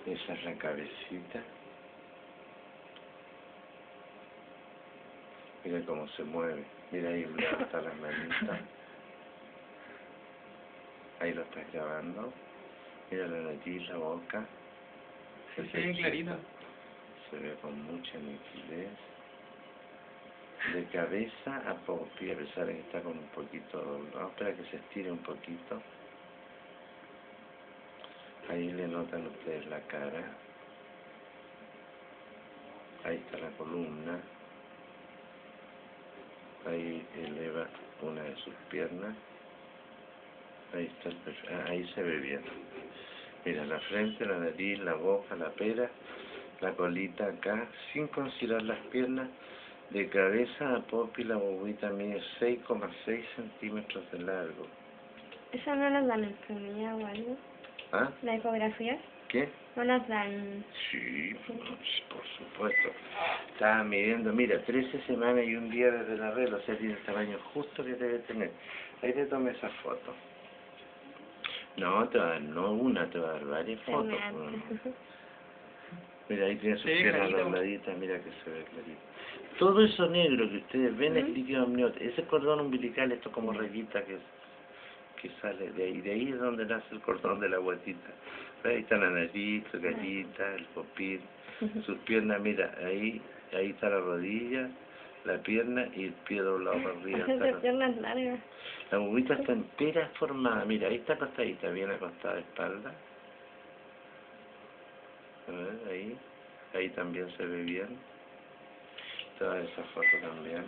Esa es la cabecita. Mira cómo se mueve. Mira ahí levanta las manitas. Ahí lo estás grabando. Mira la nariz, la boca. Se ve bien clarito. Se ve con mucha nitidez. De cabeza a popia, a pesar de que está con un poquito doblado. Espera que se estire un poquito. Ahí le notan ustedes la cara. Ahí está la columna. Ahí eleva una de sus piernas. Ahí está ahí se ve bien. Mira, la frente, la nariz, la boca, la pera, la colita acá, sin considerar las piernas. De cabeza a popi la bobita mide 6,6 centímetros de largo. ¿Eso no nos dan enfermería o algo? ¿Ah? ¿La ecografía? ¿Qué? ¿No nos dan...? Sí, por supuesto. Estaba midiendo, mira, 13 semanas y un día desde la regla, o sea, tiene el tamaño justo que debe tener. Ahí te tomé esa foto. No, te va a dar, no una, te va a dar varias fotos. Mira, ahí tiene sus piernas dobladitas, mira que se ve clarito. Todo eso negro que ustedes ven es líquido amniótico. Ese cordón umbilical, esto como rayita que sale de ahí. De ahí es donde nace el cordón de la guatita. Ahí está la nariz, la gallita, el popil. Sus piernas, mira, ahí está la rodilla, la pierna y el pie doblado para arriba. Esas piernas largas. La bobita está entera formada. Mira, ahí está acostadita, bien acostada de espalda. A ver, ahí también se ve bien. Toda esa foto también.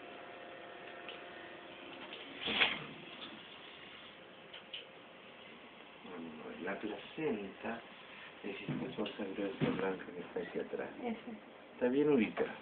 La placenta es esta cosa gruesa blanca que está hacia atrás. Esa. Está bien ubicada.